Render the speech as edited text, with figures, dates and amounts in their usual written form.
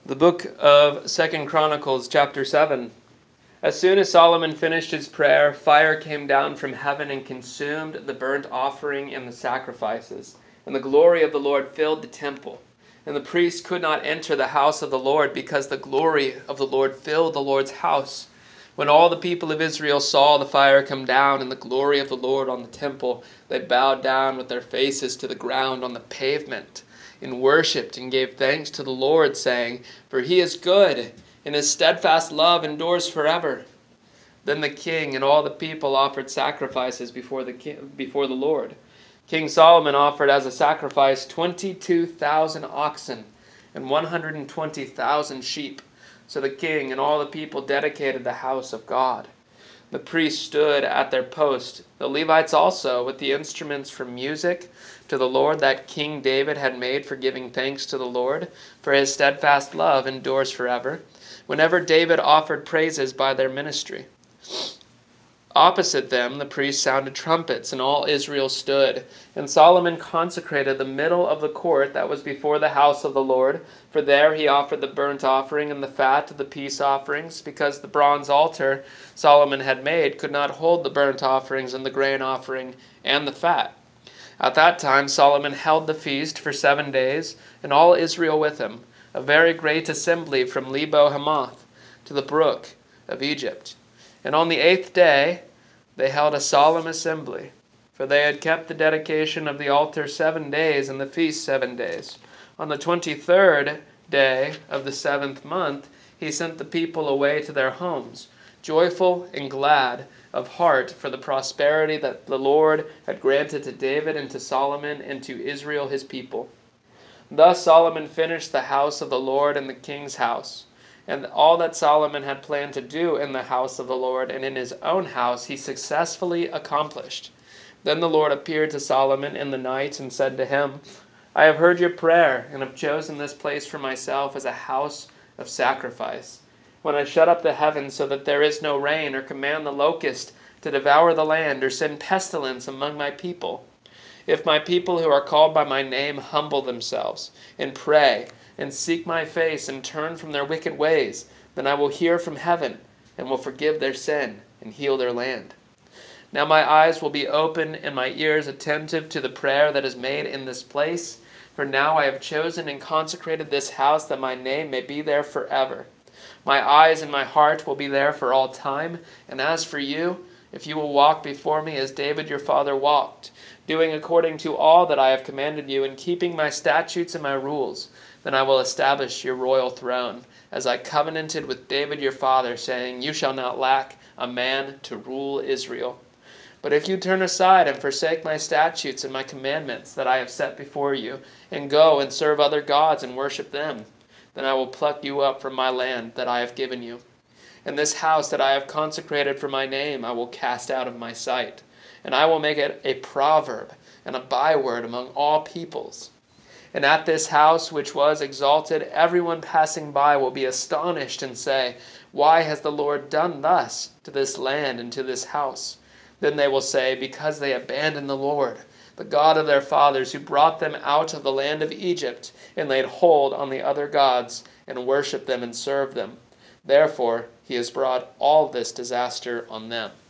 The book of 2 Chronicles, chapter 7. As soon as Solomon finished his prayer, fire came down from heaven and consumed the burnt offering and the sacrifices. And the glory of the Lord filled the temple. And the priest could not enter the house of the Lord because the glory of the Lord filled the Lord's house. When all the people of Israel saw the fire come down and the glory of the Lord on the temple, they bowed down with their faces to the ground on the pavement, and worshipped and gave thanks to the Lord, saying, "For he is good, and his steadfast love endures forever." Then the king and all the people offered sacrifices before the Lord. King Solomon offered as a sacrifice 22,000 oxen and 120,000 sheep. So the king and all the people dedicated the house of God. The priests stood at their post, the Levites also, with the instruments for music to the Lord that King David had made for giving thanks to the Lord, for his steadfast love endures forever, whenever David offered praises by their ministry. Opposite them the priests sounded trumpets, and all Israel stood. And Solomon consecrated the middle of the court that was before the house of the Lord, for there he offered the burnt offering and the fat of the peace offerings, because the bronze altar Solomon had made could not hold the burnt offerings and the grain offering and the fat. At that time Solomon held the feast for 7 days, and all Israel with him, a very great assembly from Lebo Hamath to the brook of Egypt. And on the 8th day they held a solemn assembly, for they had kept the dedication of the altar 7 days and the feast 7 days. On the 23rd day of the 7th month he sent the people away to their homes, joyful and glad of heart for the prosperity that the Lord had granted to David and to Solomon and to Israel his people. Thus Solomon finished the house of the Lord and the king's house. And all that Solomon had planned to do in the house of the Lord and in his own house he successfully accomplished. Then the Lord appeared to Solomon in the night and said to him, "I have heard your prayer and have chosen this place for myself as a house of sacrifice. When I shut up the heavens so that there is no rain, or command the locust to devour the land, or send pestilence among my people, if my people who are called by my name humble themselves and pray and seek my face and turn from their wicked ways, then I will hear from heaven and will forgive their sin and heal their land. Now my eyes will be open and my ears attentive to the prayer that is made in this place, for now I have chosen and consecrated this house that my name may be there forever. My eyes and my heart will be there for all time, and as for you, if you will walk before me as David your father walked, doing according to all that I have commanded you and keeping my statutes and my rules, then I will establish your royal throne, as I covenanted with David your father, saying, you shall not lack a man to rule Israel. But if you turn aside and forsake my statutes and my commandments that I have set before you, and go and serve other gods and worship them, then I will pluck you up from my land that I have given you. And this house that I have consecrated for my name I will cast out of my sight, and I will make it a proverb and a byword among all peoples. And at this house which was exalted, everyone passing by will be astonished and say, why has the Lord done thus to this land and to this house? Then they will say, because they abandoned the Lord, the God of their fathers, who brought them out of the land of Egypt, and laid hold on the other gods, and worshipped them and served them. Therefore he has brought all this disaster on them.